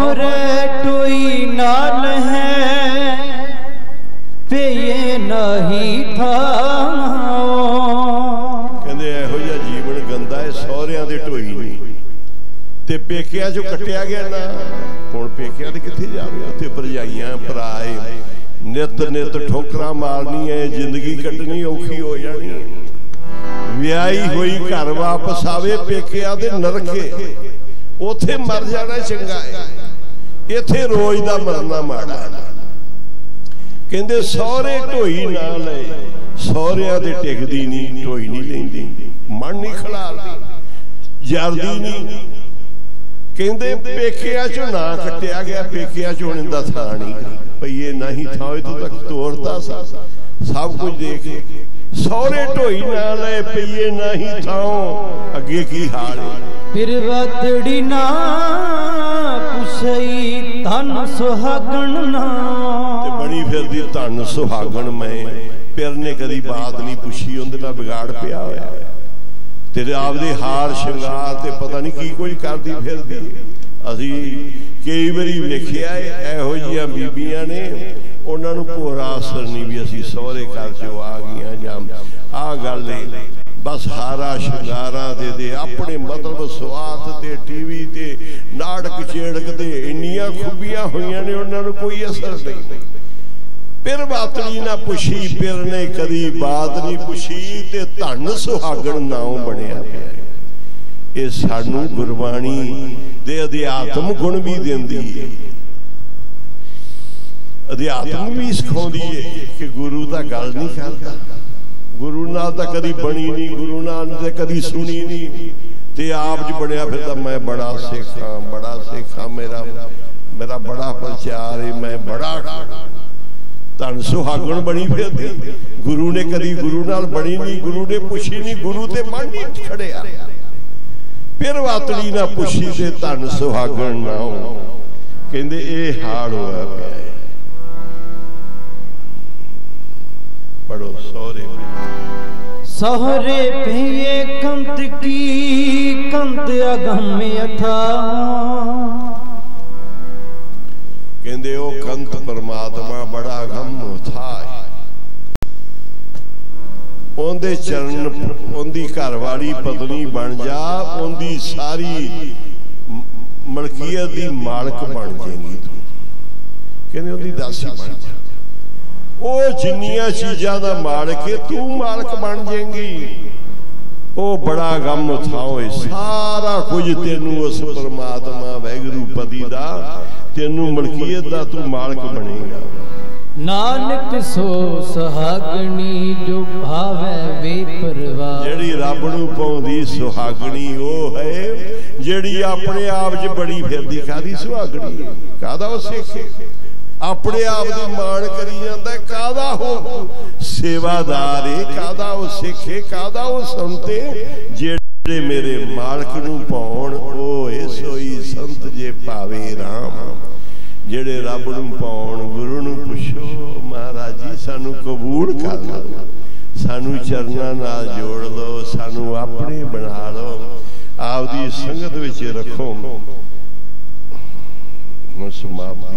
सोहरे टोई नाल है पे ये नहीं था। कहंदे इहो जिहा जीवन गंदा है, सहुरियां दे ढोई नहीं ते पेकिया चों कट्टिया गया ना। हुण पेकिया ते कित्थे जावे, उत्थे भरजाइयां भराए नित नित ठोकरां मारनी है, जिंदगी कटनी औखी हो जानी है। विआही हुई घर वापस आवे पेकिया दे नरके, उथे मर जाना चंगा है, इथे रोज दा मरना माड़ा। कहंदे सहुरे ढोई ना ले, सहुरियां दे टिकदी नहीं, ढोई नहीं लैंदी, मन नहीं खड़ालदी, जरदी नहीं। कहंदे पेकिया चों ना कट्टिया गया, पेकिया चों इंदा था नहीं पईए नहीं था, तो तक तोड़ता सा सब कुछ देख। सहुरे ढोई ना ले पईए नहीं था, अगे की हाल है। फिर वतड़ी ना पुछई धन सुहागण ना, ते बनी फिरदी धन सुहागण मैं। फिर ने कदी बात नहीं पुछी, उहदे नाल बिगाड़ पिया होया। तेरे आपदे हार शिंगार ते पता नहीं की कुछ करदी फिरदी। असी कई बारी वेखिया इहो जिहियां बीबियां ने, उन्हां नूं भोरा असर नहीं भी असी सहुरे घर चों आ गईआं जां आ गल है। बस हारा शिंगारा दे अपने मतलब स्वार्थ ते टीवी ते नाटक चेड़क दे इन्नियां खूबियां होईयां ने, उन्हां नूं कोई असर नहीं। फिर बातड़ी ना पुछी, फिर ने कदी बात नहीं पुछी, ते धन सुहागण नाम बनिया पिया। ये सानू गुरबाणी दे अध्यात्म गुण भी देंदी है, अध्यात्म भी सिखाउंदी है कि गुरु दा गल नहीं करदा, गुरु नाल तां कदी बनी नहीं, गुरु नाल ते कदी सुनी नहीं, ते आप च बनिया फिरदा मैं बड़ा सिख हां, बड़ा सिख हां, मेरा बड़ा प्रचार है, मैं बड़ा धन सुहागण बनी फिरदी। गुरु ने कदी गुरु नाल बनी नहीं, गुरु ने पुछी नहीं, गुरु ते मन नहीं खड़िया। फिर वातड़ी ना पुछी ते धन सुहागण ना हो। कहंदे ए हाल होया पिया है। पढ़ो सहुरे सहुरे पे कंत की कंत अगम अथा। कहंदे ओ कंत परमात्मा बड़ा गम था, उनके चरण उनकी घरवाली पत्नी बन जा, उनकी सारी मलकीयत की मालक बन जाएगी तू। कहंदे उनकी दासी बन जा, ओ जिन्नियां चीज़ां दा मालक है तू मालक बन जाएगी। ओ बड़ा गम था, सारा कुछ तेनू उस परमात्मा वैगुरू पति दा तेनू मलकीयत दा तू मालक बनेगा। नानक सो सुहागणी जो भावे बेपरवाह। जेड़ी रब नू पाउंदी सुहागणी ओ है जेड़ी अपने आप च बड़ी फिरदी। कादी सुहागणी कादा ओ सिख अपने आप दी मान करी जांदा, कादा हो सेवादार है, कादा ओ सिख है, कादा ओ संत है। जेड़े मेरे मालक नू पाउण ओ ए सोई संत जे पावे राम। जेड़े रब नू पाउण गुरु नू पुछो महाराज जी सानू कबूल कर लो, सानू चरना नाल जोड़ लो, सानू अपने बना लो, आपदी संगत विच रखो।